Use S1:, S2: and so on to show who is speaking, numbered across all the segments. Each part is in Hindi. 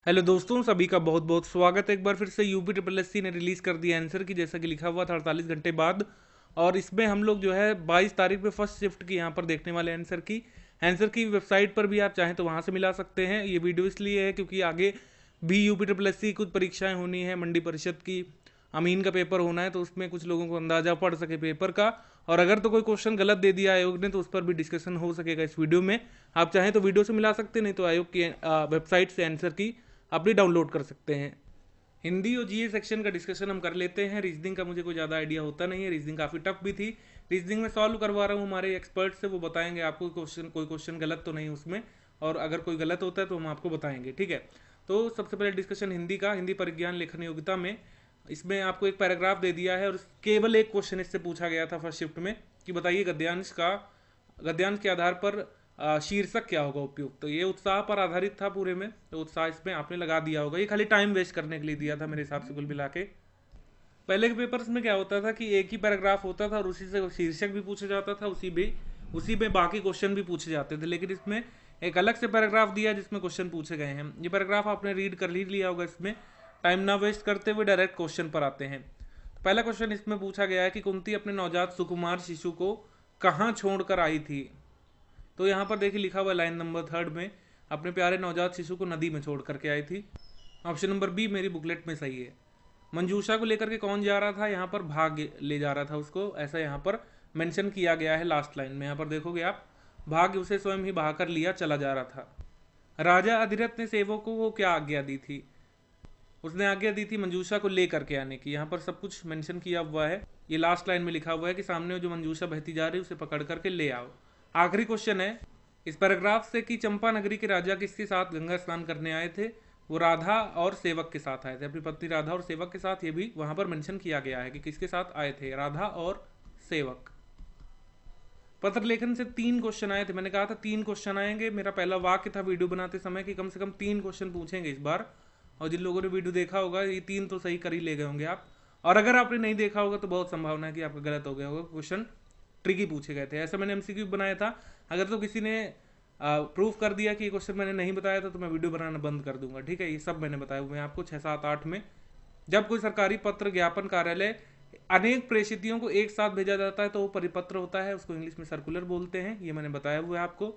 S1: हेलो दोस्तों, सभी का बहुत बहुत स्वागत है। एक बार फिर से यूपी ट्रिपल एस सी ने रिलीज़ कर दिया आंसर की, जैसा कि लिखा हुआ था 48 घंटे बाद। और इसमें हम लोग जो है 22 तारीख पे फर्स्ट शिफ्ट की यहाँ पर देखने वाले आंसर की वेबसाइट पर भी आप चाहें तो वहाँ से मिला सकते हैं। ये वीडियो इसलिए है क्योंकि आगे भी यूपी ट्रिपल एस सी कुछ परीक्षाएं होनी है, मंडी परिषद की, अमीन का पेपर होना है, तो उसमें कुछ लोगों को अंदाजा पड़ सके पेपर का। और अगर तो कोई क्वेश्चन गलत दे दिया आयोग ने तो उस पर भी डिस्कशन हो सकेगा इस वीडियो में। आप चाहें तो वीडियो से मिला सकते हैं, नहीं तो आयोग की वेबसाइट से आंसर की आप भी डाउनलोड कर सकते हैं। हिंदी और जीए सेक्शन का डिस्कशन हम कर लेते हैं। रीजनिंग का मुझे कोई ज़्यादा आइडिया होता नहीं है, रीजनिंग काफ़ी टफ भी थी। रीजनिंग में सॉल्व करवा रहा हूँ हमारे एक्सपर्ट से, वो बताएंगे आपको कोई क्वेश्चन गलत तो नहीं उसमें, और अगर कोई गलत होता है तो हम आपको बताएंगे, ठीक है। तो सबसे पहले डिस्कशन हिंदी का। हिंदी परिज्ञान लेखन योग्यता में इसमें आपको एक पैराग्राफ दे दिया है और केवल एक क्वेश्चन इससे पूछा गया था फर्स्ट शिफ्ट में कि बताइए गद्यांश के आधार पर शीर्षक क्या होगा उपयुक्त। तो ये उत्साह पर आधारित था पूरे में, तो उत्साह इसमें आपने लगा दिया होगा। ये खाली टाइम वेस्ट करने के लिए दिया था मेरे हिसाब से कुल मिला के। पहले के पेपर्स में क्या होता था कि एक ही पैराग्राफ होता था और उसी से शीर्षक भी पूछा जाता था, उसी में बाकी क्वेश्चन भी पूछे जाते थे। लेकिन इसमें एक अलग से पैराग्राफ दिया जिसमें क्वेश्चन पूछे गए हैं। ये पैराग्राफ आपने रीड कर ही लिया होगा। इसमें टाइम ना वेस्ट करते हुए डायरेक्ट क्वेश्चन पर आते हैं। पहला क्वेश्चन इसमें पूछा गया है कि कुंती अपने नवजात सुकुमार शिशु को कहाँ छोड़कर आई थी। तो यहाँ पर देखिए लिखा हुआ लाइन नंबर 3 में, अपने प्यारे नवजात शिशु को नदी में छोड़ करके आई थी। ऑप्शन नंबर बी मेरी बुकलेट में सही है। मंजूषा को लेकर के कौन जा रहा था, यहाँ पर भाग्य ले जा रहा था उसको, ऐसा यहाँ पर मेंशन किया गया है लास्ट लाइन में। यहाँ पर देखोगे आप, भाग्य उसे स्वयं ही बहाकर लिया चला जा रहा था। राजा अधिरथ ने सेवकों को क्या आज्ञा दी थी, उसने आज्ञा दी थी मंजूषा को ले करके आने की। यहाँ पर सब कुछ मेंशन किया हुआ है। ये लास्ट लाइन में लिखा हुआ है कि सामने जो मंजूषा बहती जा रही है उसे पकड़ करके ले आओ। आखिरी क्वेश्चन है इस पैराग्राफ से कि चंपा नगरी के राजा किसके साथ गंगा स्नान करने आए थे। वो राधा और सेवक के साथ आए थे, अपनी पत्नी राधा और सेवक के साथ। ये भी वहां पर मेंशन किया गया है कि किसके साथ आए थे, राधा और सेवक। पत्र लेखन से 3 क्वेश्चन आए थे। मैंने कहा था 3 क्वेश्चन आएंगे। मेरा पहला वाक्य था वीडियो बनाते समय कि कम से कम 3 क्वेश्चन पूछेंगे इस बार। और जिन लोगों ने वीडियो देखा होगा ये 3 तो सही कर ही ले गए होंगे आप। और अगर आपने नहीं देखा होगा तो बहुत संभावना है कि आपका गलत हो गया होगा, क्वेश्चन ट्रिकी पूछे गए थे। ऐसा मैंने एमसीक्यू बनाया था। अगर तो किसी ने प्रूफ कर दिया कि ये क्वेश्चन मैंने नहीं बताया था तो मैं वीडियो बनाना बंद कर दूंगा, ठीक है। ये सब मैंने बताया हुआ है आपको 6, 7, 8 में। जब कोई सरकारी पत्र, ज्ञापन, कार्यालय अनेक प्रेषितियों को एक साथ भेजा जाता है तो वो परिपत्र होता है, उसको इंग्लिश में सर्कुलर बोलते हैं। ये मैंने बताया हुआ है आपको।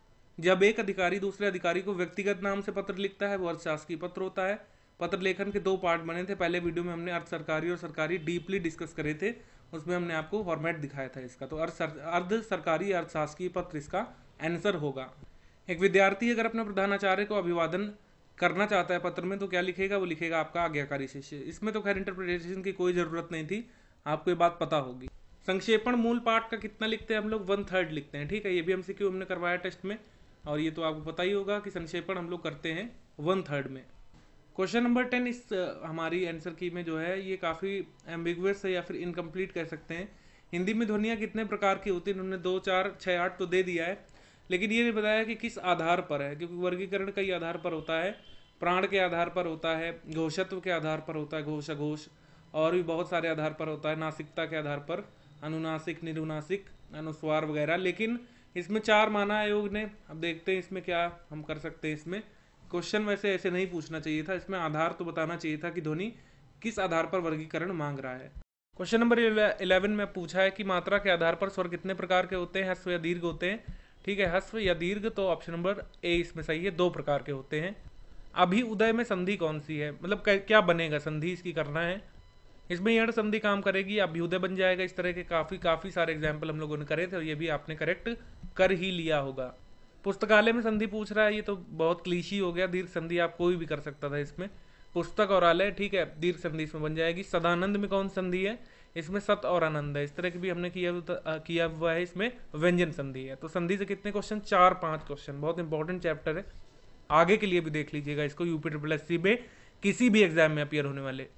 S1: जब एक अधिकारी दूसरे अधिकारी को व्यक्तिगत नाम से पत्र लिखता है वो अर्थशासकीय पत्र होता है। पत्र लेखन के 2 पार्ट बने थे। पहले वीडियो में हमने अर्ध सरकारी और सरकारी डीपली डिस्कस करे थे, उसमें हमने आपको फॉर्मेट दिखाया था इसका। तो अर्ध सरकारी अर्थशासकीय पत्र इसका आंसर होगा। एक विद्यार्थी अगर अपने प्रधानाचार्य को अभिवादन करना चाहता है पत्र में तो क्या लिखेगा, वो लिखेगा आपका आज्ञाकारी शिष्य। इसमें तो खैर इंटरप्रिटेशन की कोई ज़रूरत नहीं थी, आपको ये बात पता होगी। संक्षेपण मूल पाठ का कितना लिखते हैं हम लोग, 1/3 लिखते हैं, ठीक है। ये भी एमसीक्यू हमने करवाया टेस्ट में, और ये तो आपको पता ही होगा कि संक्षेपण हम लोग करते हैं 1/3 में। क्वेश्चन नंबर 10 इस हमारी आंसर की में जो है ये काफ़ी एम्बिगुअस है या फिर इनकम्प्लीट कह सकते हैं। हिंदी में ध्वनियाँ कितने प्रकार की होती हैं, उन्होंने 2, 4, 6, 8 तो दे दिया है, लेकिन ये नहीं बताया कि किस आधार पर है, क्योंकि वर्गीकरण कई आधार पर होता है। प्राण के आधार पर होता है, घोषत्व के आधार पर होता है, घोष अघोष, और भी बहुत सारे आधार पर होता है, नासिकता के आधार पर, अनुनासिक, निरुनासिक, अनुस्वार वगैरह। लेकिन इसमें 4 माना आयोग ने। अब देखते हैं इसमें क्या हम कर सकते हैं। इसमें क्वेश्चन वैसे ऐसे नहीं पूछना चाहिए था, इसमें आधार तो बताना चाहिए था कि ध्वनि किस आधार पर वर्गीकरण मांग रहा है। क्वेश्चन नंबर 11 में पूछा है कि मात्रा के आधार पर स्वर कितने प्रकार के होते हैं, ह्रस्व या दीर्घ होते हैं, ठीक है। ह्रस्व या दीर्घ, तो ऑप्शन नंबर ए इसमें सही है, 2 प्रकार के होते हैं। अभी उदय में संधि कौन सी है, मतलब क्या बनेगा, संधि इसकी करना है। इसमें यण संधि काम करेगी, अभ्युदय बन जाएगा। इस तरह के काफ़ी सारे एग्जाम्पल हम लोगों ने करे थे और ये भी आपने करेक्ट कर ही लिया होगा। पुस्तकालय में संधि पूछ रहा है, ये तो बहुत क्लीशी हो गया। दीर्घ संधि आप कोई भी कर सकता था इसमें। पुस्तक और आलय, ठीक है, दीर्घ संधि इसमें बन जाएगी। सदानंद में कौन संधि है, इसमें सत और आनंद है। इस तरह की भी हमने किया हुआ है। इसमें व्यंजन संधि है। तो संधि से कितने क्वेश्चन, 4-5 क्वेश्चन। बहुत इंपॉर्टेंट चैप्टर है, आगे के लिए भी देख लीजिएगा इसको, यूपी ट्रिपल एस सी में किसी भी एग्जाम में अपियर होने वाले।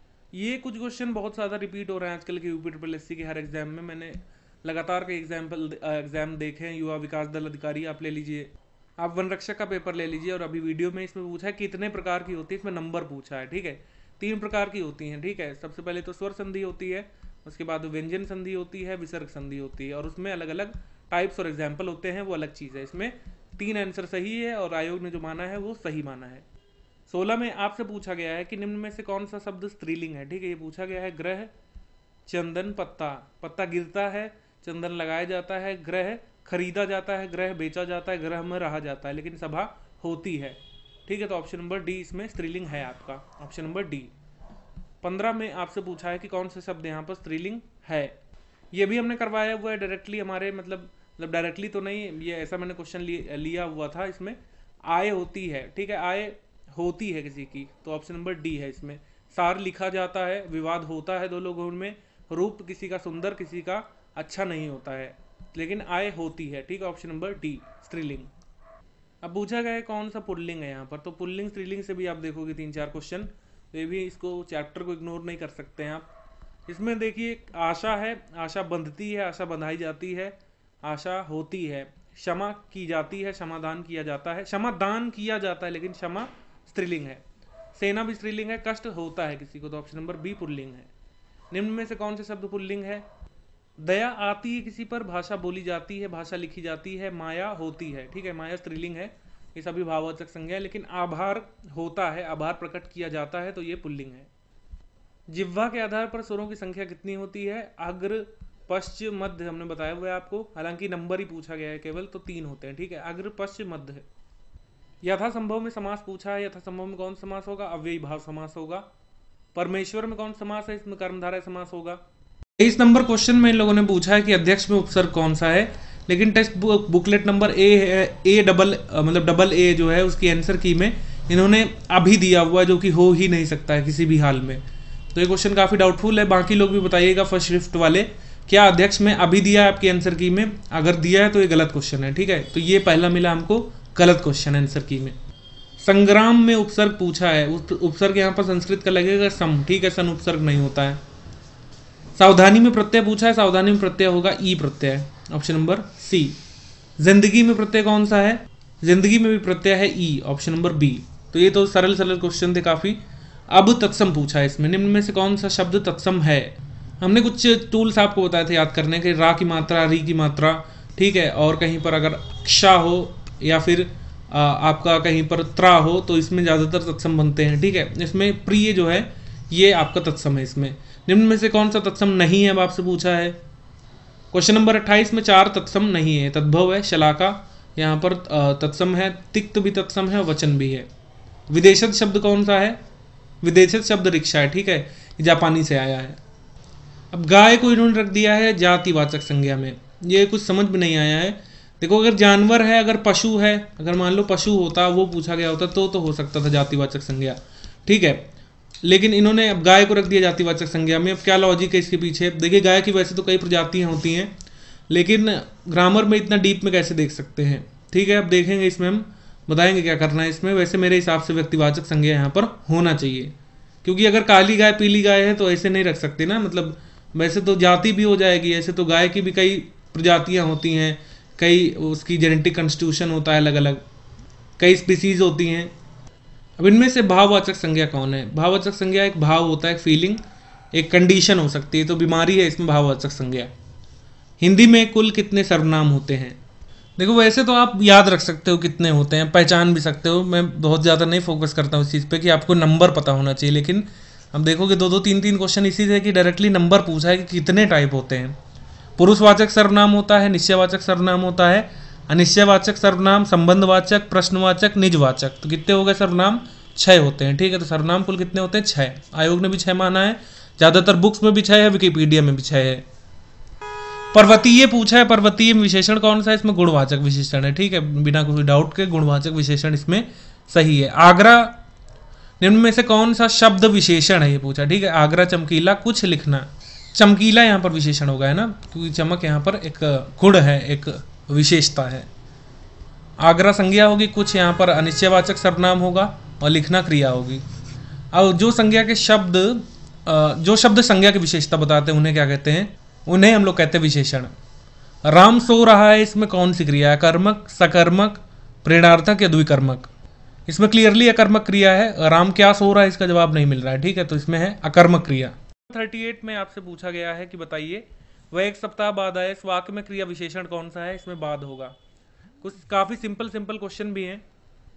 S1: ये कुछ क्वेश्चन बहुत ज़्यादा रिपीट हो रहे हैं आजकल के यूपी ट्रिपल एस सी के हर एग्जाम में। मैंने लगातार कई एग्जाम देखे हैं। युवा विकास दल अधिकारी आप ले लीजिए, आप वन रक्षक का पेपर ले लीजिए, और अभी वीडियो में इसमें पूछा है कितने प्रकार की होती है, इसमें नंबर पूछा है, ठीक है। 3 प्रकार की होती हैं, ठीक है। सबसे पहले तो स्वर संधि होती है, उसके बाद व्यंजन संधि होती है, विसर्ग संधि होती है, और उसमें अलग अलग टाइप्स और एग्जाम्पल होते हैं, वो अलग चीज़ है। इसमें 3 आंसर सही है और आयोग ने जो माना है वो सही माना है। 16 में आपसे पूछा गया है कि निम्न में से कौन सा शब्द स्त्रीलिंग है। ठीक है, ये पूछा गया है ग्रह, चंदन, पत्ता। पत्ता गिरता है, चंदन लगाया जाता है, ग्रह खरीदा जाता है, ग्रह बेचा जाता है, ग्रह में रहा जाता है, लेकिन सभा होती है। ठीक है, तो ऑप्शन नंबर डी इसमें स्त्रीलिंग है आपका, ऑप्शन नंबर डी। 15 में आपसे पूछा है कि कौन से शब्द यहाँ पर स्त्रीलिंग है। ये भी हमने करवाया हुआ है डायरेक्टली हमारे मतलब डायरेक्टली तो नहीं, ये ऐसा मैंने क्वेश्चन लिया हुआ था। इसमें आय होती है, ठीक है, आय होती है किसी की, तो ऑप्शन नंबर डी है इसमें। सार लिखा जाता है, विवाद होता है दो लोगों में, रूप किसी का सुंदर किसी का अच्छा नहीं होता है, लेकिन आय होती है। ठीक है, ऑप्शन नंबर डी स्त्रीलिंग। अब पूछा गया है कौन सा पुल्लिंग है यहाँ पर, तो पुल्लिंग स्त्रीलिंग से भी आप देखोगे 3-4 क्वेश्चन, तो ये भी इसको चैप्टर को इग्नोर नहीं कर सकते हैं आप। इसमें देखिए आशा है, आशा बंधती है, आशा बंधाई जाती है, आशा होती है, क्षमा की जाती है, क्षमादान किया जाता है, क्षमादान किया जाता है, लेकिन क्षमा स्त्रीलिंग है। सेना भी स्त्रीलिंग है, कष्ट होता है किसी को, तो ऑप्शन नंबर बी पुल्लिंग है। निम्न में से कौन से शब्द पुल्लिंग है। दया आती है किसी पर, भाषा बोली जाती है, भाषा लिखी जाती है, माया होती है। ठीक है, माया स्त्रीलिंग है, ये सभी भाववाचक संज्ञा है, लेकिन आभार होता है, आभार प्रकट किया जाता है, तो ये पुल्लिंग है। जिह्वा के आधार पर स्वरों की संख्या कितनी होती है। अग्र, पश्च, मध्य हमने बताया हुआ है आपको, हालांकि नंबर ही पूछा गया है केवल, तो 3 होते हैं। ठीक है, अग्र, पश्च, मध्य। यथासंभव में समास पूछा है, यथासंभव में कौन समास होगा, अव्ययी भाव समास होगा। परमेश्वर में कौन समास है, इसमें कर्मधारय समास होगा। 23 नंबर क्वेश्चन में इन लोगों ने पूछा है कि अध्यक्ष में उपसर्ग कौन सा है, लेकिन टेक्स्ट बुकलेट नंबर ए है, ए डबल मतलब डबल ए जो है उसकी आंसर की में इन्होंने अभी दिया हुआ है, जो कि हो ही नहीं सकता है किसी भी हाल में। तो ये क्वेश्चन काफी डाउटफुल है। बाकी लोग भी बताइएगा फर्स्ट शिफ्ट वाले, क्या अध्यक्ष में अभी दिया है आपकी आंसर की में, अगर दिया है तो ये गलत क्वेश्चन है। ठीक है, तो ये पहला मिला हमको गलत क्वेश्चन आंसर की में। संग्राम में उपसर्ग पूछा है, उपसर्ग यहाँ पर संस्कृत का लगेगा सम। ठीक है, सन उपसर्ग नहीं होता है। सावधानी में प्रत्यय पूछा है, सावधानी में प्रत्यय होगा ई प्रत्यय, ऑप्शन नंबर सी। जिंदगी में प्रत्यय कौन सा है, जिंदगी में भी प्रत्यय है ई, ऑप्शन नंबर बी। तो ये तो सरल सरल क्वेश्चन थे काफी। अब तत्सम पूछा है, इसमें निम्न में से कौन सा शब्द तत्सम है। हमने कुछ टूल्स आपको बताए थे याद करने के, रा की मात्रा, री की मात्रा, ठीक है, और कहीं पर अगरक्षा हो या फिर आपका कहीं पर त्रा हो तो इसमें ज्यादातर तत्सम बनते हैं। ठीक है, इसमें प्रिय जो है ये आपका तत्सम है। इसमें निम्न में से कौन सा तत्सम नहीं है, अब आपसे पूछा है। क्वेश्चन नंबर 28 में 4 तत्सम नहीं है। तद्भव है, शलाका यहाँ पर तत्सम है, तिक्त भी तत्सम है, वचन भी है। विदेशज शब्द कौन सा है, विदेशज शब्द रिक्शा है। ठीक है, जापानी से आया है। अब गाय को इन्होंने रख दिया है जातिवाचक संज्ञा में, ये कुछ समझ में नहीं आया है। देखो अगर जानवर है, अगर पशु है, अगर मान लो पशु होता, वो पूछा गया होता तो हो सकता था जातिवाचक संज्ञा। ठीक है, लेकिन इन्होंने अब गाय को रख दिया जातिवाचक संज्ञा में। अब क्या लॉजिक है इसके पीछे। देखिए गाय की वैसे तो कई प्रजातियां होती हैं, लेकिन ग्रामर में इतना डीप में कैसे देख सकते हैं। ठीक है, अब देखेंगे इसमें, हम बताएंगे क्या करना है इसमें। वैसे मेरे हिसाब से व्यक्तिवाचक संज्ञा यहाँ पर होना चाहिए, क्योंकि अगर काली गाय पीली गाय है तो ऐसे नहीं रख सकते ना, मतलब वैसे तो जाति भी हो जाएगी। ऐसे तो गाय की भी कई प्रजातियां होती हैं, कई उसकी जेनेटिक कंस्टिट्यूशन होता है अलग अलग, कई स्पीसीज होती हैं। अब इनमें से भाववाचक संज्ञा कौन है। भाववाचक संज्ञा एक भाव होता है, एक फीलिंग, एक कंडीशन हो सकती है, तो बीमारी है इसमें भाववाचक संज्ञा। हिंदी में कुल कितने सर्वनाम होते हैं। देखो वैसे तो आप याद रख सकते हो कितने होते हैं, पहचान भी सकते हो। मैं बहुत ज़्यादा नहीं फोकस करता हूँ इस चीज़ पे कि आपको नंबर पता होना चाहिए, लेकिन हम देखोगे 2-2, 3-3 क्वेश्चन इसी से कि डायरेक्टली नंबर पूछा है कि कितने टाइप होते हैं। पुरुषवाचक सर्वनाम होता है, निश्चयवाचक सर्वनाम होता है, अनिश्चयवाचक सर्वनाम, संबंधवाचक, प्रश्नवाचक, निजवाचक। तो कितने हो गए सर्वनाम, 6 होते हैं। ठीक है, तो सर्वनाम कुल कितने होते हैं, 6। आयोग ने भी 6 माना है, ज्यादातर बुक्स में भी 6 है, विकिपीडिया में भी 6 है। पर्वतीय पूछा है, पर्वतीय विशेषण कौन सा है, इसमें गुणवाचक विशेषण है। ठीक है, बिना कोई डाउट के गुणवाचक विशेषण इसमें सही है। आगरा निम्न में से कौन सा शब्द विशेषण है, ये पूछा। ठीक है, आगरा चमकीला, कुछ लिखना, चमकीला यहाँ पर विशेषण होगा, है ना, क्योंकि चमक यहाँ पर एक गुण है, एक विशेषता है। आगरा संज्ञा होगी, कुछ यहाँ पर अनिश्चयवाचक सर्वनाम होगा और लिखना क्रिया होगी। अब जो संज्ञा के शब्द जो शब्द संज्ञा की विशेषता बताते हैं उन्हें क्या कहते हैं, उन्हें हम लोग कहते हैं विशेषण। राम सो रहा है, इसमें कौन सी क्रिया है, कर्मक, सकर्मक, प्रेरणार्थक या द्विकर्मक। इसमें क्लियरली अकर्मक क्रिया है। राम क्या सो रहा है, इसका जवाब नहीं मिल रहा है। ठीक है, तो इसमें है अकर्मक क्रिया। 38 में आपसे पूछा गया है कि बताइए वह 1 सप्ताह बाद आए, इस वाक्य में क्रिया विशेषण कौन सा है, इसमें बाद होगा। कुछ काफी सिंपल क्वेश्चन भी हैं।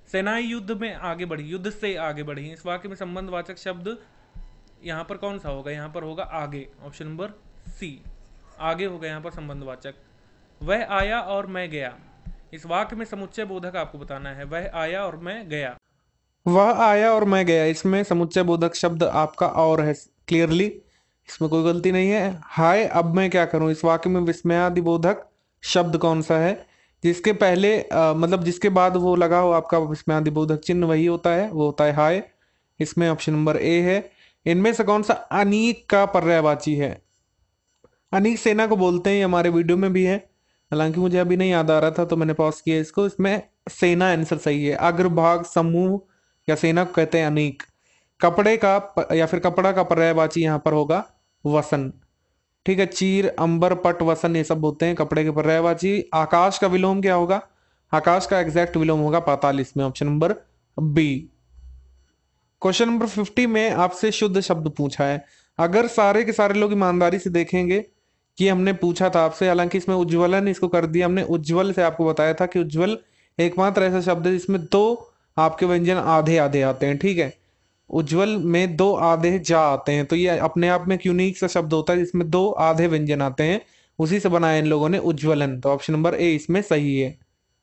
S1: सेनाएं युद्ध में आगे बढ़ी, युद्ध से आगे बढ़ी। इस वाक्य में संबंधवाचक शब्द यहाँ पर कौन सा होगा? यहाँ पर होगा आगे, ऑप्शन नंबर सी, आगे होगा यहाँ पर संबंधवाचक। वह आया और मैं गया, इस वाक्य में समुच्चय बोधक आपको बताना है। वह आया और मैं गया,
S2: वह आया और मैं गया, इसमें समुच्चय बोधक शब्द आपका और है क्लियरली, इसमें कोई गलती नहीं है। हाय अब मैं क्या करूं, इस वाक्य में विस्मयादि बोधक शब्द कौन सा है? जिसके पहले मतलब जिसके बाद वो लगा हो आपका विस्मयादि बोधक चिन्ह, वही होता है, वो होता है हाय। इसमें ऑप्शन नंबर ए है। इनमें से कौन सा अनीक का पर्यायवाची है? अनीक सेना को बोलते हैं, ये हमारे वीडियो में भी है, हालांकि मुझे अभी नहीं याद आ रहा था तो मैंने पॉज किया इसको। इसमें सेना आंसर सही है। अग्रभाग, समूह या सेना को कहते हैं अनीक। कपड़े का या फिर कपड़ा का पर्यायवाची यहाँ पर होगा वसन। ठीक है, चीर, अंबर, पट, वसन ये सब होते हैं कपड़े के पर्यायवाची। आकाश का विलोम क्या होगा? आकाश का एग्जैक्ट विलोम होगा पाताल, इसमें option number B. Question number 50 में आपसे शुद्ध शब्द पूछा है। अगर सारे के सारे लोग ईमानदारी से देखेंगे कि हमने पूछा था आपसे, हालांकि इसमें उज्ज्वलन इसको कर दिया हमने, उज्ज्वल से आपको बताया था कि उज्ज्वल एकमात्र ऐसा शब्द है जिसमें दो आपके व्यंजन आधे आधे आते हैं। ठीक है, उज्ज्वल में दो आधे जा आते हैं, तो ये अपने आप में एक यूनिक सा शब्द होता है जिसमें दो आधे व्यंजन आते हैं, उसी से बनाया इन लोगों ने उज्ज्वलन। तो ऑप्शन नंबर ए इसमें सही है।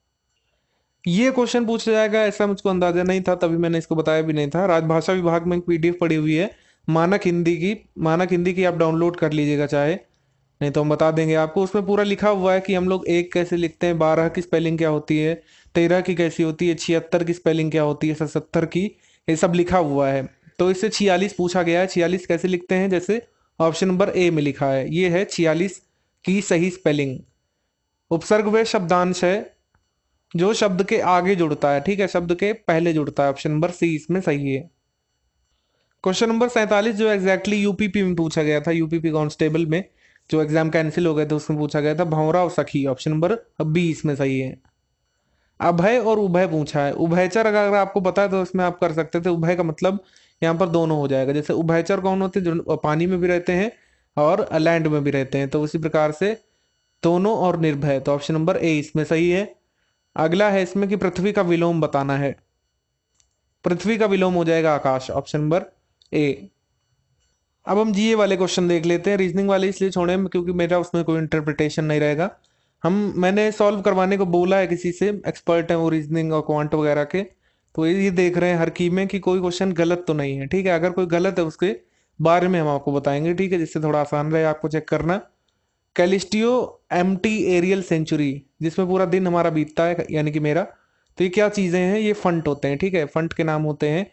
S2: ये क्वेश्चन पूछा जाएगा ऐसा मुझको अंदाजा नहीं था, तभी मैंने इसको बताया भी नहीं था। राजभाषा विभाग में एक पीडीएफ पड़ी हुई है मानक हिंदी की, मानक हिंदी की आप डाउनलोड कर लीजिएगा चाहे, नहीं तो हम बता देंगे आपको। उसमें पूरा लिखा हुआ है कि हम लोग एक कैसे लिखते हैं, 12 की स्पेलिंग क्या होती है, 13 की कैसी होती है, 76 की स्पेलिंग क्या होती है, 77 की, ये सब लिखा हुआ है। तो इससे 46 पूछा गया है। 46 कैसे लिखते हैं? जैसे ऑप्शन नंबर ए में लिखा है, ये है 46 की सही स्पेलिंग। उपसर्ग व शब्दांश है जो शब्द के आगे जुड़ता है, ठीक है, शब्द के पहले जुड़ता है, ऑप्शन नंबर सी इसमें सही है। क्वेश्चन नंबर 47 जो एग्जैक्टली यूपीपी में पूछा गया था, यूपीपी कांस्टेबल में जो एग्जाम कैंसिल हो गए थे उसमें पूछा गया था, भंवरा और सखी, ऑप्शन नंबर बी इसमें सही है। अभय और उभय पूछा है। उभयचर अगर आपको पता है तो इसमें आप कर सकते थे, उभय का मतलब यहाँ पर दोनों हो जाएगा। जैसे उभयचर कौन होते हैं? जो पानी में भी रहते हैं और लैंड में भी रहते हैं, तो उसी प्रकार से दोनों और निर्भय, तो ऑप्शन नंबर ए इसमें सही है। अगला है इसमें कि पृथ्वी का विलोम बताना है, पृथ्वी का विलोम हो जाएगा आकाश, ऑप्शन नंबर ए। अब हम जीए वाले क्वेश्चन देख लेते हैं, रीजनिंग वाले इसलिए छोड़े क्योंकि मेरा उसमें कोई इंटरप्रिटेशन नहीं रहेगा। मैंने सॉल्व करवाने को बोला है किसी से, एक्सपर्ट है वो रीजनिंग और क्वांट वगैरह के, तो ये देख रहे हैं हर की में कि कोई क्वेश्चन गलत तो नहीं है। ठीक है, अगर कोई गलत है उसके बारे में हम आपको बताएंगे, ठीक है, जिससे थोड़ा आसान रहे आपको चेक करना। कैलिस्टियो एम्प्टी एरियल सेंचुरी, जिसमें पूरा दिन हमारा बीतता है, यानी कि मेरा, तो ये क्या चीज़ें हैं? ये फंट होते हैं। ठीक है, फंट के नाम होते हैं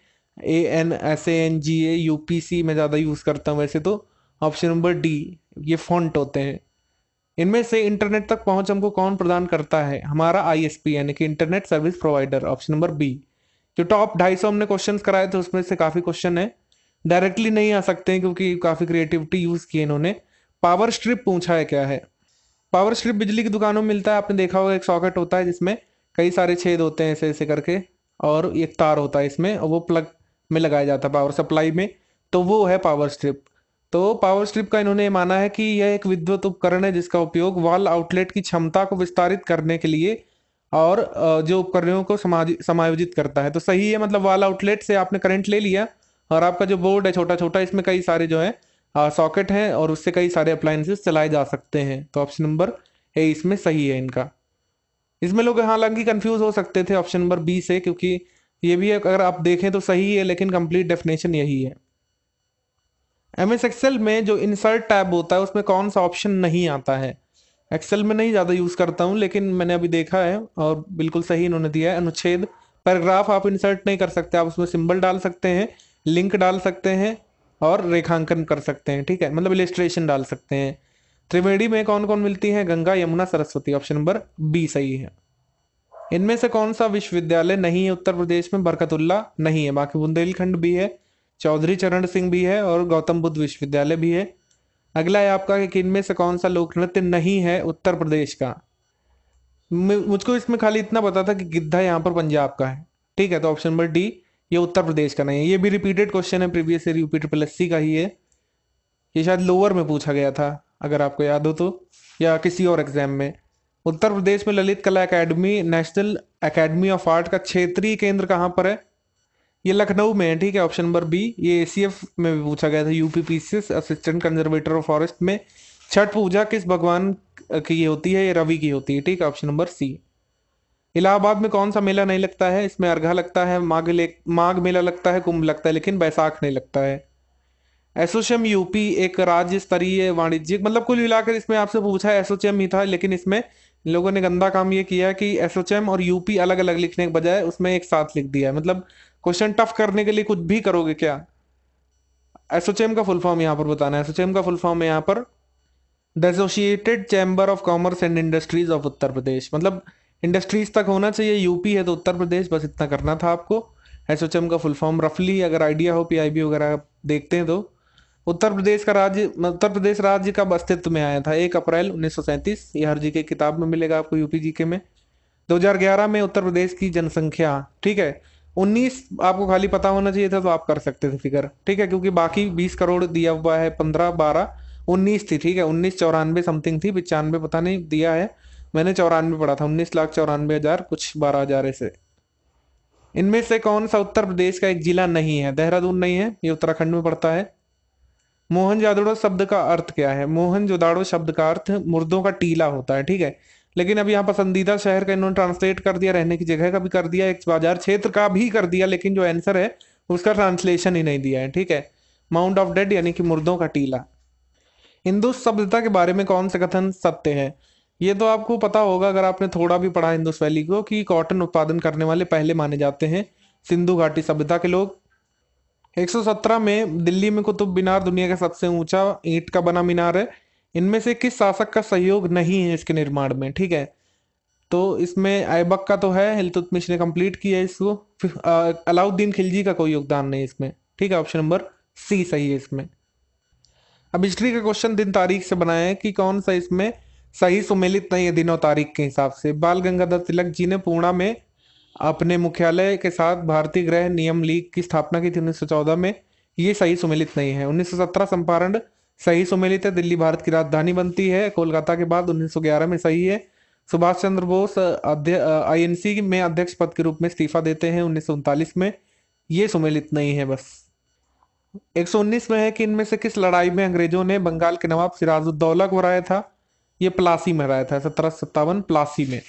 S2: ANSANGA, UPC में ज़्यादा यूज़ करता हूँ वैसे तो, ऑप्शन नंबर डी, ये फॉन्ट होते हैं। इनमें से इंटरनेट तक पहुंच हमको कौन प्रदान करता है? हमारा ISP यानी कि internet service provider, option number B. जो टॉप 250 हमने क्वेश्चंस कराए थे उसमें से काफ़ी क्वेश्चन है डायरेक्टली नहीं आ सकते हैं क्योंकि काफ़ी क्रिएटिविटी यूज़ की इन्होंने। पावर स्ट्रिप पूछा है क्या है? पावर स्ट्रिप बिजली की दुकानों में मिलता है, आपने देखा होगा, एक सॉकेट होता है जिसमें कई सारे छेद होते हैं ऐसे ऐसे करके, और एक तार होता है इसमें, और वो प्लग में लगाया जाता है पावर सप्लाई में, तो वो है पावर स्ट्रिप। तो पावर स्ट्रिप का इन्होंने माना है कि यह एक विद्युत उपकरण है जिसका उपयोग वॉल आउटलेट की क्षमता को विस्तारित करने के लिए और जो उपकरणों को समायोजित करता है। तो सही है, मतलब वॉल आउटलेट से आपने करंट ले लिया और आपका जो बोर्ड है छोटा छोटा, इसमें कई सारे जो है सॉकेट हैं और उससे कई सारे अप्लायंसेस चलाए जा सकते हैं। तो ऑप्शन नंबर ए इसमें सही है इनका। इसमें लोग हालांकि कंफ्यूज हो सकते थे ऑप्शन नंबर बी से, क्योंकि ये भी अगर आप देखें तो सही है, लेकिन कंप्लीट डेफिनेशन यही है। MS एक्सेल में जो इंसर्ट टैब होता है उसमें कौन सा ऑप्शन नहीं आता है? एक्सेल में नहीं ज़्यादा यूज़ करता हूँ, लेकिन मैंने अभी देखा है और बिल्कुल सही इन्होंने दिया है। अनुच्छेद, पैराग्राफ आप इंसर्ट नहीं कर सकते, आप उसमें सिंबल डाल सकते हैं, लिंक डाल सकते हैं और रेखांकन कर सकते हैं। ठीक है, मतलब इलिस्ट्रेशन डाल सकते हैं। त्रिवेणी में कौन कौन मिलती है? Ganga, Yamuna, Saraswati, option number B सही है। इनमें से कौन सा विश्वविद्यालय नहीं है उत्तर प्रदेश में? बरकतुल्ला नहीं है, बाकी बुंदेलखंड भी है, चौधरी चरण सिंह भी है और गौतम बुद्ध विश्वविद्यालय भी है। अगला है आपका कि इनमें से कौन सा लोक नृत्य नहीं है उत्तर प्रदेश का? मुझको इसमें खाली इतना पता था कि गिद्धा यहाँ पर पंजाब का है। ठीक है, तो ऑप्शन नंबर डी, ये उत्तर प्रदेश का नहीं है। ये भी रिपीटेड क्वेश्चन है, प्रीवियस ईयर UPSSC का ही है, ये शायद लोअर में पूछा गया था अगर आपको याद हो तो, या किसी और एग्जाम में। उत्तर प्रदेश में Lalit Kala academy, national academy of art का क्षेत्रीय केंद्र कहाँ पर है? ये लखनऊ में है, ठीक है, ऑप्शन नंबर बी। ये एसीएफ में भी पूछा गया था, UPPCS assistant conservator of forest में। छठ पूजा किस भगवान की ये होती है? ये रवि की होती है, ठीक है, ऑप्शन नंबर सी। इलाहाबाद में कौन सा मेला नहीं लगता है? इसमें अर्घा लगता है, माघ मेला लगता है, कुंभ लगता है, लेकिन बैसाख नहीं लगता है। एसोचैम यूपी एक राज्य स्तरीय वाणिज्यिक, मतलब कुल मिलाकर इसमें आपसे पूछा है एसोचैम ही था, लेकिन इसमें इन लोगों ने गंदा काम ये किया कि एसोचैम और यूपी अलग अलग लिखने के बजाय उसमें एक साथ लिख दिया है। मतलब क्वेश्चन टफ करने के लिए कुछ भी करोगे क्या? एसोचैम का फुल फॉर्म यहाँ पर बताना है। एसोचैम का फुल फॉर्म है यहाँ पर the associated chamber of commerce and industries of Uttar Pradesh. मतलब इंडस्ट्रीज तक होना चाहिए, यूपी है तो उत्तर प्रदेश, बस इतना करना था आपको। एसोचैम का फुल फॉर्म रफली अगर आइडिया हो, पीआईबी वगैरह देखते हैं तो। उत्तर प्रदेश राज्य कब अस्तित्व में आया था? 1 अप्रैल 1937। ये हर जी के किताब में मिलेगा आपको, यूपी जीके में। 2011 में उत्तर प्रदेश की जनसंख्या, ठीक है, 19 आपको खाली पता होना चाहिए था तो आप कर सकते थे फिगर, ठीक है, क्योंकि बाकी 20 करोड़ दिया हुआ है, 15 12 19 थी, ठीक है, 1994 समथिंग थी, 95 पता नहीं दिया है, मैंने 94 पढ़ा था, 19,94,000 कुछ 12,000 ऐसे। इनमें से कौन सा उत्तर प्रदेश का एक जिला नहीं है? देहरादून नहीं है, ये उत्तराखंड में पड़ता है। मोहनजोदड़ो शब्द का अर्थ क्या है? मोहनजोदाड़ो शब्द का अर्थ मुर्दों का टीला होता है, ठीक है, लेकिन अब यहाँ पसंदीदा शहर का इन्होंने ट्रांसलेट कर दिया, रहने की जगह का भी कर दिया, एक बाजार क्षेत्र का भी कर दिया, लेकिन जो आंसर है उसका ट्रांसलेशन ही नहीं दिया है, ठीक है। माउंट ऑफ डेड यानी कि मुर्दों का टीला। हिंदू सभ्यता के बारे में कौन सा कथन सत्य है? ये तो आपको पता होगा अगर आपने थोड़ा भी पढ़ा इंडस वैली को, कि कॉटन उत्पादन करने वाले पहले माने जाते हैं सिंधु घाटी सभ्यता के लोग। 117 में दिल्ली में कुतुब मीनार दुनिया का सबसे ऊंचा ईंट का बना मीनार है। इनमें से किस शासक का सहयोग नहीं है इसके निर्माण में? ठीक है, तो इसमें ऐबक का तो है, इल्तुतमिश ने कंप्लीट किया है इसको। अलाउद्दीन खिलजी का कोई योगदान नहीं इसमें, ठीक है, ऑप्शन नंबर सी सही है इसमें। अब हिस्ट्री का क्वेश्चन दिन तारीख से बनाया है कि कौन सा इसमें सही सुमेलित नहीं है दिन और तारीख के हिसाब से। बाल गंगाधर तिलक जी ने पूर्णा में अपने मुख्यालय के साथ भारतीय गृह नियम लीग की स्थापना की थी 1914 में, ये सही सुमेलित नहीं है। 1917 संपारण सही सुमेलित है, दिल्ली भारत की राजधानी बनती है कोलकाता के बाद, 1911 में सही है। सुभाष चंद्र बोस आईएनसी में अध्यक्ष पद के रूप में इस्तीफा देते हैं 1939 में, ये सुमेलित नहीं है बस। 119 में है कि इनमें से किस लड़ाई में अंग्रेजों ने बंगाल के नवाब सिराजुद्दौला को हराया था? ये प्लासी में हराया था, 1757 प्लासी में।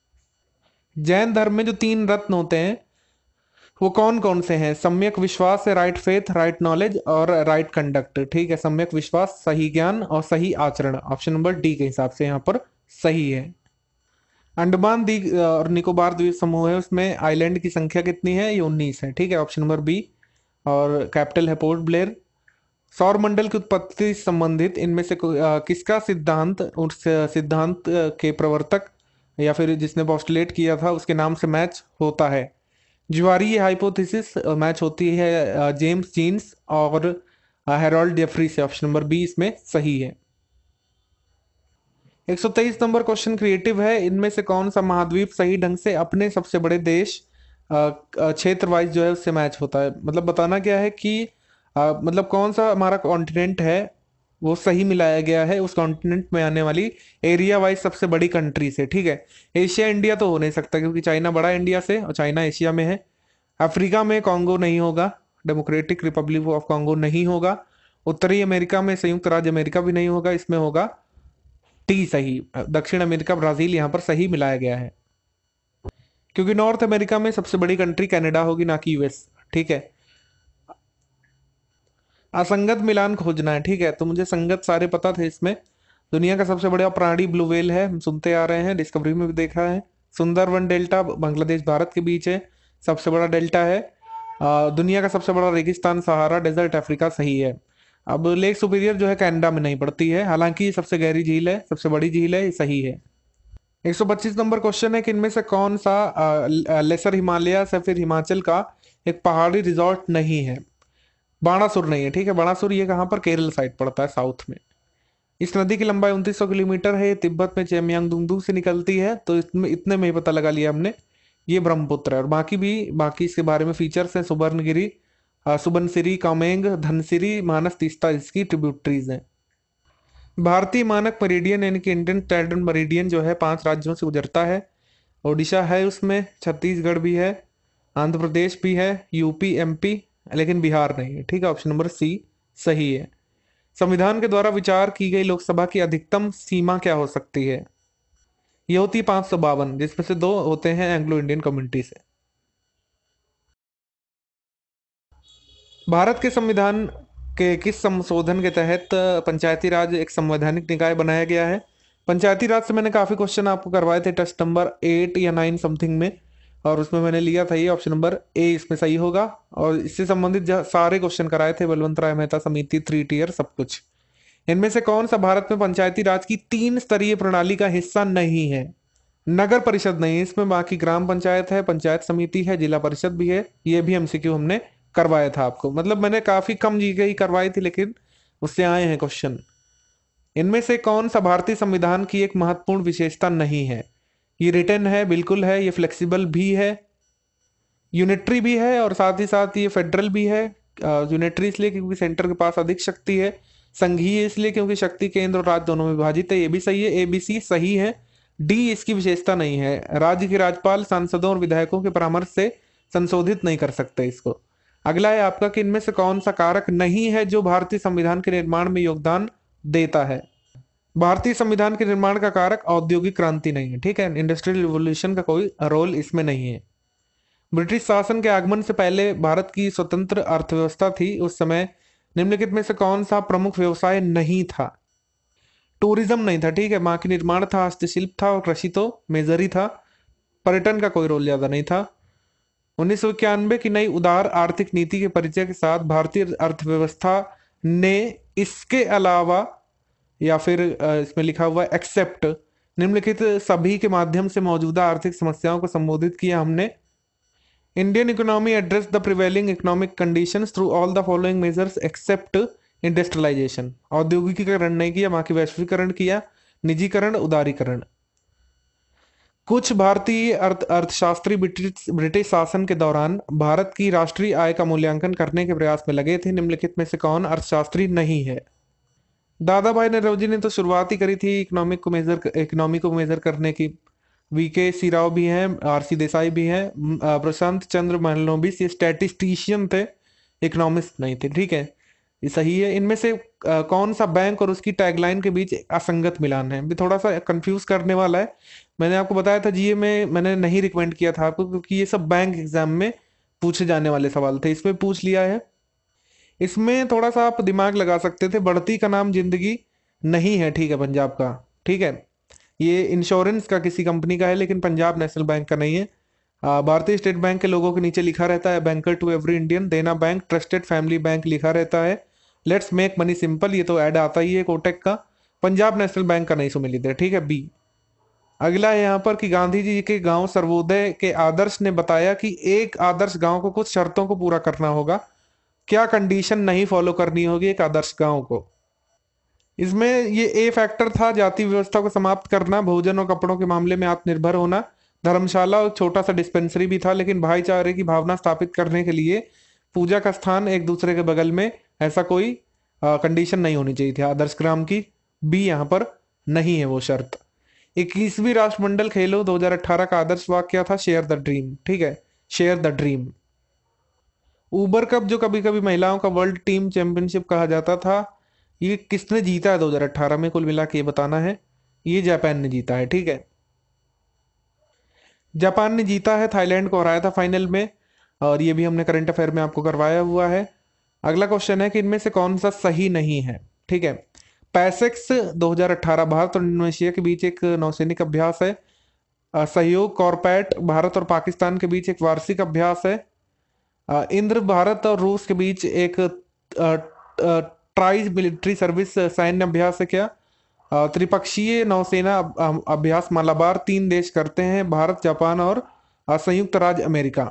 S2: जैन धर्म में जो 3 रत्न होते हैं वो कौन कौन से हैं? सम्यक विश्वास है, राइट फेथ, राइट नॉलेज और राइट कंडक्ट, ठीक है, सम्यक विश्वास, सही ज्ञान और सही आचरण, ऑप्शन नंबर डी के हिसाब से यहाँ पर सही है। अंडमान द्वीप और निकोबार द्वीप समूह है, उसमें आइलैंड की संख्या कितनी है? ये 19 है, ठीक है, ऑप्शन नंबर बी। और कैपिटल है पोर्ट ब्लेयर। सौर मंडल की उत्पत्ति से संबंधित इनमें से किसका सिद्धांत उस सिद्धांत के प्रवर्तक या फिर जिसने पोस्टुलेट किया था उसके नाम से मैच होता है? ज्वारीय हाइपोथेसिस मैच होती है जेम्स जीन्स और हेरोल्ड जेफरी से, ऑप्शन नंबर बी इसमें सही है। 123 नंबर क्वेश्चन क्रिएटिव है, इनमें से कौन सा महाद्वीप सही ढंग से अपने सबसे बड़े देश क्षेत्र वाइज जो है उससे मैच होता है? मतलब बताना क्या है कि मतलब कौन सा हमारा कॉन्टिनेंट है वो सही मिलाया गया है उस कॉन्टिनेंट में आने वाली एरिया वाइज सबसे बड़ी कंट्री से, ठीक है। एशिया इंडिया तो हो नहीं सकता क्योंकि चाइना बड़ा है इंडिया से और चाइना एशिया में है। अफ्रीका में कॉन्गो नहीं होगा, डेमोक्रेटिक रिपब्लिक ऑफ कॉन्गो नहीं होगा। उत्तरी अमेरिका में संयुक्त राज्य अमेरिका भी नहीं होगा, इसमें होगा टी सही, दक्षिण अमेरिका ब्राजील यहाँ पर सही मिलाया गया है। क्योंकि नॉर्थ अमेरिका में सबसे बड़ी कंट्री कनाडा होगी ना कि यूएस, ठीक है। असंगत मिलान खोजना है, ठीक है, तो मुझे संगत सारे पता थे इसमें। दुनिया का सबसे बड़ा प्राणी ब्लू व्हेल है, हम सुनते आ रहे हैं, डिस्कवरी में भी देखा है। सुंदरवन डेल्टा बांग्लादेश भारत के बीच है, सबसे बड़ा डेल्टा है। दुनिया का सबसे बड़ा रेगिस्तान सहारा डेजर्ट अफ्रीका सही है। अब लेक सुपीरियर जो है कनाडा में नहीं पड़ती है, हालांकि ये सबसे गहरी झील है, सबसे बड़ी झील है, ये सही है। 125 नंबर क्वेश्चन है कि इनमें से कौन सा लेसर हिमालय या फिर हिमाचल का एक पहाड़ी रिजॉर्ट नहीं है? बाणासुर नहीं है, ठीक है, बाणासुर ये कहाँ पर केरल साइड पड़ता है, साउथ में। इस नदी की लंबाई 2900 किलोमीटर है, तिब्बत में चेमयांगदुंगदू से निकलती है, तो इसमें इतने में ही पता लगा लिया हमने, ये ब्रह्मपुत्र है। और बाकी इसके बारे में फीचर्स हैं, सुबर्णगिरी, सुबनसिरी, कामेंग, धनसिरी, मानस, तीस्ता इसकी ट्रिब्यूटरीज हैं। भारतीय मानक मेरिडियन यानी कि इंडियन स्टैंडर्ड मेरिडियन जो है 5 राज्यों से गुजरता है। ओडिशा है उसमें, छत्तीसगढ़ भी है, आंध्र प्रदेश भी है, यूपी, एमपी, लेकिन बिहार नहीं है। ठीक है, ऑप्शन नंबर सी सही है। संविधान के द्वारा विचार की गई लोकसभा की अधिकतम सीमा क्या हो सकती है? ये होती है 552, जिसमें से 2 होते हैं एंग्लो इंडियन कम्युनिटी से। भारत के संविधान के किस संशोधन के तहत पंचायती राज एक संवैधानिक निकाय बनाया गया है? पंचायती राज से मैंने काफी क्वेश्चन आपको करवाए थे टेस्ट नंबर 8 या 9 समथिंग में, और उसमें मैंने लिया था ये ऑप्शन नंबर ए इसमें सही होगा। और इससे संबंधित सारे क्वेश्चन कराए थे, बलवंत राय मेहता समिति, 3 टियर, सब कुछ। इनमें से कौन सा भारत में पंचायती राज की 3 स्तरीय प्रणाली का हिस्सा नहीं है? नगर परिषद नहीं है इसमें, बाकी ग्राम पंचायत है, पंचायत समिति है, जिला परिषद भी है। ये भी एमसीक्यू हमने करवाया था आपको, मतलब मैंने काफी कम जीके ही करवाई थी, लेकिन उससे आए हैं क्वेश्चन। इनमें से कौन सा भारतीय संविधान की एक महत्वपूर्ण विशेषता नहीं है? ये रिटर्न है, बिल्कुल है, ये फ्लेक्सिबल भी है, यूनिटरी भी है, और साथ ही साथ ये फेडरल भी है। यूनिटरी इसलिए क्योंकि सेंटर के पास अधिक शक्ति है, संघीय इसलिए क्योंकि शक्ति केंद्र और राज्य दोनों में विभाजित है। ये भी सही है, एबीसी सही है। डी इसकी विशेषता नहीं है, राज्य के राज्यपाल सांसदों और विधायकों के परामर्श से संशोधित नहीं कर सकते इसको। अगला है आपका कि इनमें से कौन सा कारक नहीं है जो भारतीय संविधान के निर्माण में योगदान देता है? भारतीय संविधान के निर्माण का कारक औद्योगिक क्रांति नहीं है। ठीक है, इंडस्ट्रियल रिवोल्यूशन का कोई रोल इसमें नहीं है। ब्रिटिश शासन के आगमन से पहले भारत की स्वतंत्र अर्थव्यवस्था थी। उस समय निम्नलिखित में से कौन सा प्रमुख व्यवसाय नहीं था? टूरिज्म नहीं था। ठीक है, बाकी निर्माण था, हस्तशिल्प था, और कृषि तो मेजर ही था। पर्यटन का कोई रोल ज्यादा नहीं था। 1991 की नई उदार आर्थिक नीति के परिचय के साथ भारतीय अर्थव्यवस्था ने इसके अलावा, या फिर इसमें लिखा हुआ एक्सेप्ट, निम्नलिखित सभी के माध्यम से मौजूदा आर्थिक समस्याओं को संबोधित किया हमने। Indian economy address the prevailing economic conditions through all the following measures except industrialisation. औद्योगिकीकरण नहीं किया, बाकी वैश्वीकरण किया, निजीकरण, उदारीकरण। कुछ भारतीय अर्थशास्त्री ब्रिटिश शासन के दौरान भारत की राष्ट्रीय आय का मूल्यांकन करने के प्रयास में लगे थे। निम्नलिखित में से कौन अर्थशास्त्री नहीं है? दादा भाई नौरोजी ने तो शुरुआत ही करी थी इकोनॉमी को मेजर करने की। वीके सी राव भी हैं, आरसी देसाई भी हैं, प्रशांत चंद्र महलनोबिस, ये स्टैटिस्टिशियन थे, इकोनॉमिस्ट नहीं थे। ठीक है, ये सही है। इनमें से कौन सा बैंक और उसकी टैगलाइन के बीच असंगत मिलान है? भी थोड़ा सा कंफ्यूज करने वाला है। मैंने आपको बताया था जीए में, मैंने नहीं रिकमेंड किया था आपको, क्योंकि ये सब बैंक एग्जाम में पूछे जाने वाले सवाल थे। इसमें पूछ लिया है। इसमें थोड़ा सा आप दिमाग लगा सकते थे। बढ़ती का नाम जिंदगी नहीं है, ठीक है, पंजाब का। ठीक है, ये इंश्योरेंस का किसी कंपनी का है, लेकिन पंजाब नेशनल बैंक का नहीं है। भारतीय स्टेट बैंक के लोगों के नीचे लिखा रहता है banker to every Indian. Dena bank trusted family bank लिखा रहता है। लेट्स मेक मनी सिंपल, ये तो ऐड आता ही है कोटक का। पंजाब नेशनल बैंक का नहीं सुमिलित है। ठीक है, बी। अगला है यहाँ पर कि गांधी जी के गांव सर्वोदय के आदर्श ने बताया कि एक आदर्श गांव को कुछ शर्तों को पूरा करना होगा। क्या कंडीशन नहीं फॉलो करनी होगी एक आदर्श गांव को? इसमें ये ए फैक्टर था, जाति व्यवस्था को समाप्त करना, भोजन और कपड़ों के मामले में आत्मनिर्भर होना, धर्मशाला और छोटा सा डिस्पेंसरी भी था, लेकिन भाईचारे की भावना स्थापित करने के लिए पूजा का स्थान एक दूसरे के बगल में, ऐसा कोई कंडीशन नहीं होनी चाहिए थी आदर्श ग्राम की। बी यहाँ पर नहीं है वो शर्त। 21वीं राष्ट्रमंडल खेलों 2018 का आदर्श वाक्य क्या था? Share the dream. ठीक है, share the dream. Uber Cup जो कभी कभी महिलाओं का वर्ल्ड टीम चैंपियनशिप कहा जाता था, ये किसने जीता है 2018 में? कुल मिला के ये बताना है। ये जापान ने जीता है। ठीक है, जापान ने जीता है, थाईलैंड को हराया था फाइनल में, और ये भी हमने करंट अफेयर में आपको करवाया हुआ है। अगला क्वेश्चन है कि इनमें से कौन सा सही नहीं है? ठीक है, पैसेक्स 2018 भारत और इंडोनेशिया के बीच एक नौसैनिक अभ्यास है। सहयोग कॉर्पैट भारत और पाकिस्तान के बीच एक वार्षिक अभ्यास है। इंद्र भारत और रूस के बीच एक ट्राइज मिलिट्री सर्विस सैन्य अभ्यास है क्या? त्रिपक्षीय नौसेना अभ्यास मालाबार 3 देश करते हैं, भारत, जापान और संयुक्त राज्य अमेरिका।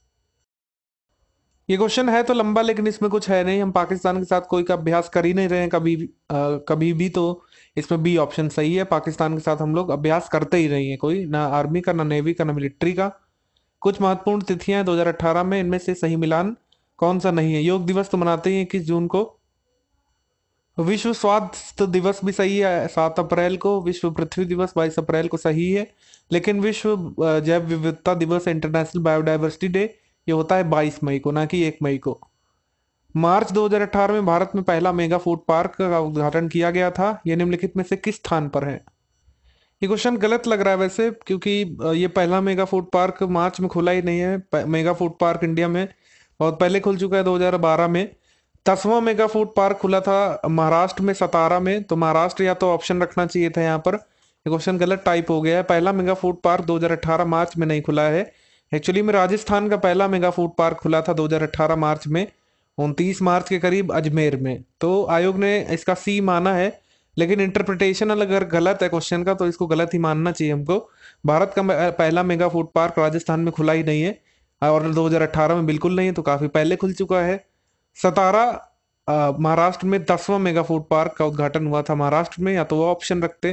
S2: ये क्वेश्चन है तो लंबा, लेकिन इसमें कुछ है नहीं। हम पाकिस्तान के साथ कोई का अभ्यास कर ही नहीं रहे हैं कभी भी, कभी भी। तो इसमें बी ऑप्शन सही है, पाकिस्तान के साथ हम लोग अभ्यास करते ही नहीं है कोई, ना आर्मी का, ना नेवी का, ना मिलिट्री का। कुछ महत्वपूर्ण तिथियां 2018 में, इनमें से सही मिलान कौन सा नहीं है? योग दिवस तो मनाते ही 21 जून को। विश्व स्वास्थ्य दिवस भी सही है 7 अप्रैल को, विश्व पृथ्वी दिवस 22 अप्रैल को सही है, लेकिन विश्व जैव विविधता दिवस, इंटरनेशनल बायोडाइवर्सिटी डे, ये होता है 22 मई को, ना कि 1 मई को। मार्च 2018 में भारत में पहला मेगा फूड पार्क का उद्घाटन किया गया था, ये निम्नलिखित में से किस स्थान पर है? ये क्वेश्चन गलत लग रहा है वैसे, क्योंकि ये पहला मेगा फूड पार्क मार्च में खुला ही नहीं है। मेगा फूड पार्क इंडिया में बहुत पहले खुल चुका है, 2012 में। 10वां मेगा फूड पार्क खुला था महाराष्ट्र में, सतारा में। तो महाराष्ट्र या तो ऑप्शन रखना चाहिए था यहाँ पर, ये क्वेश्चन गलत टाइप हो गया है। पहला मेगा फूड पार्क 2018 मार्च में नहीं खुला है। एक्चुअली में राजस्थान का पहला मेगा फूड पार्क खुला था 2018 मार्च में, 29 मार्च के करीब अजमेर में। तो आयोग ने इसका सी माना है, लेकिन इंटरप्रिटेशन अगर गलत है क्वेश्चन का तो इसको गलत ही मानना चाहिए हमको। भारत का पहला मेगा फूड पार्क राजस्थान में खुला ही नहीं है, और 2018 में बिल्कुल नहीं है, तो काफी पहले खुल चुका है। सतारा महाराष्ट्र में 10वां मेगा फूड पार्क का उद्घाटन हुआ था महाराष्ट्र में, या तो वो ऑप्शन रखते।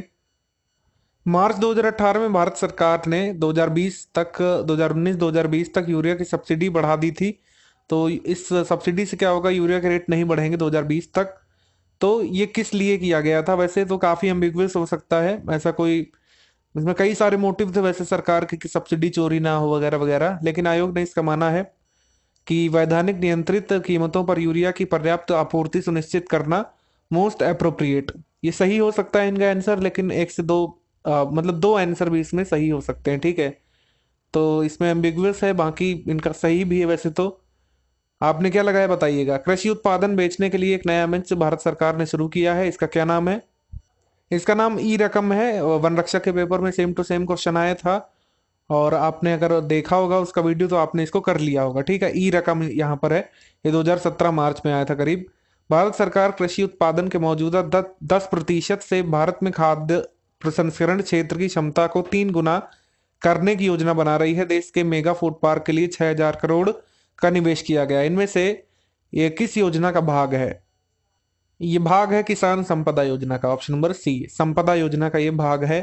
S2: मार्च 2018 में भारत सरकार ने 2020 तक 2019-2020 तक यूरिया की सब्सिडी बढ़ा दी थी। तो इस सब्सिडी से क्या होगा, यूरिया के रेट नहीं बढ़ेंगे 2020 तक। तो ये किस लिए किया गया था? वैसे तो काफी एम्बिगुअस हो सकता है, ऐसा कोई, इसमें कई सारे मोटिव थे वैसे सरकार के कि सब्सिडी चोरी ना हो वगैरह वगैरह, लेकिन आयोग ने इसका माना है कि वैधानिक नियंत्रित कीमतों पर यूरिया की पर्याप्त आपूर्ति सुनिश्चित करना मोस्ट अप्रोप्रिएट। ये सही हो सकता है इनका आंसर, लेकिन एक से दो मतलब दो आंसर भी इसमें सही हो सकते हैं, ठीक है। तो इसमें एम्बिगुअस है, बाकी इनका सही भी है वैसे तो। आपने क्या लगाया बताइएगा? कृषि उत्पादन बेचने के लिए एक नया मंच भारत सरकार ने शुरू किया है, इसका क्या नाम है? इसका नाम ई रकम है। वन रक्षक के पेपर में सेम टू सेम क्वेश्चन आया था, और आपने अगर देखा होगा उसका वीडियो तो आपने इसको कर लिया होगा, ठीक है। ई रकम यहाँ पर है, ये 2017 मार्च में आया था करीब। भारत सरकार कृषि उत्पादन के मौजूदा 10% से भारत में खाद्य प्रसंस्करण क्षेत्र की क्षमता को 3 गुना करने की योजना बना रही है। देश के मेगा फूड पार्क के लिए 6,000 करोड़ का निवेश किया गया। इनमें से ये किस योजना का भाग है? ये भाग है किसान संपदा योजना का, ऑप्शन नंबर सी, संपदा योजना का ये भाग है,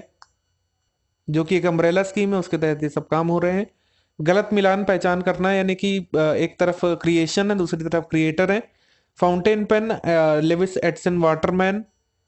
S2: जो कि एक अम्ब्रेला स्कीम है, उसके तहत ये सब काम हो रहे हैं। गलत मिलान पहचान करना है, यानी कि एक तरफ क्रिएशन है, दूसरी तरफ क्रिएटर है। Fountain pen Lewis Edson Waterman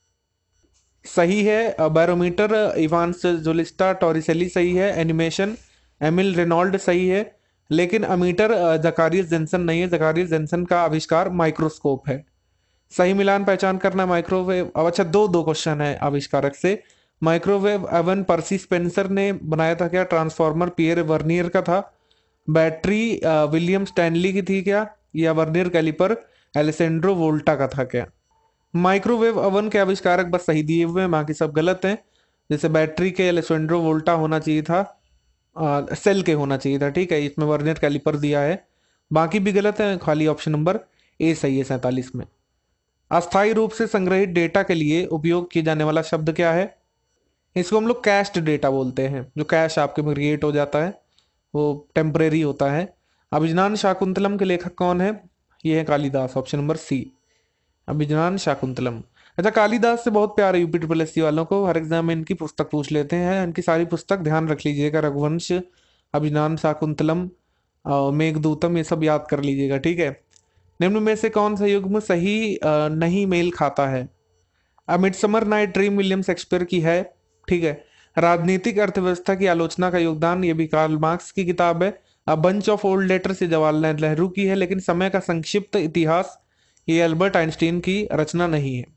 S2: सही है। बैरोमीटर इवांस जोलिस्टा टोरिसेली सही है। एनिमेशन एमिल रेनॉल्ड सही है, लेकिन अमीटर जकारियस जेंसन नहीं है। जकारियस जेंसन का आविष्कार माइक्रोस्कोप है। सही मिलान पहचान करना माइक्रोवेव, अब अच्छा दो दो क्वेश्चन है आविष्कारक से। माइक्रोवेव एवन पर्सी स्पेंसर ने बनाया था क्या? ट्रांसफॉर्मर पियर वर्नियर का था। बैटरी विलियम स्टैनली की थी क्या? या वर्नियर कैलिपर एलेसेंड्रो वोल्टा का था क्या? माइक्रोवेव ओवन के आविष्कारक बस सही दिए हुए हैं, बाकी सब गलत हैं। जैसे बैटरी के एलेसेंड्रो वोल्टा होना चाहिए था, सेल के होना चाहिए था, ठीक है। इसमें वर्नियर कैलिपर दिया है, बाकी भी गलत है, खाली ऑप्शन नंबर ए सही है 47 में। अस्थायी रूप से संग्रहित डेटा के लिए उपयोग किए जाने वाला शब्द क्या है? इसको हम लोग कैश्ड डेटा बोलते हैं। जो कैश आपके में क्रिएट हो जाता है वो टेम्परेरी होता है। अभिज्ञान शाकुंतलम के लेखक कौन है? ये है Kalidas, option number C, Abhijnana Shakuntalam. अच्छा, कालिदास से बहुत प्यार है यूपी ट्रिपल एस सी वालों को, हर एग्जाम में इनकी पुस्तक पूछ लेते हैं। इनकी सारी पुस्तक ध्यान रख लीजिएगा, रघुवंश, अभिज्ञान शाकुंतलम और मेघदूतम, ये सब याद कर लीजिएगा, ठीक है। निम्न में से कौन सा युग्म सही नहीं मेल खाता है? A midsummer night dream William Shakespeare की है, ठीक है। राजनीतिक अर्थव्यवस्था की आलोचना का योगदान, ये भी कार्ल मार्क्स की किताब है। A bunch of old letters, ये जवाहरलाल नेहरू की है। लेकिन समय का संक्षिप्त इतिहास, ये अल्बर्ट आइंस्टीन की रचना नहीं है।